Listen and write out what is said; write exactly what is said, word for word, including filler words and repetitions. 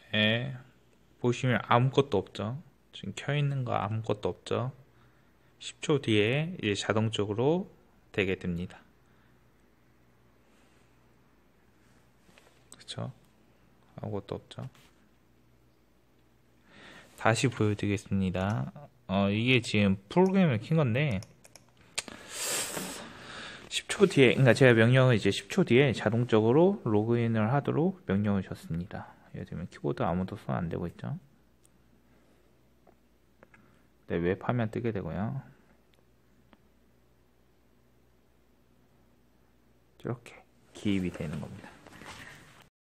예, 보시면 아무것도 없죠. 지금 켜있는 거 아무것도 없죠. 십 초 뒤에 이제 자동적으로 되게 됩니다. 그쵸? 아무것도 없죠. 다시 보여드리겠습니다. 어, 이게 지금 프로그램을 킨 건데 십 초 뒤에, 그러니까 제가 명령을 이제 십 초 뒤에 자동적으로 로그인을 하도록 명령을 줬습니다. 예를 들면 키보드 아무도 손 안 대고 있죠. 네, 웹 화면 뜨게 되고요. 이렇게 기입이 되는 겁니다.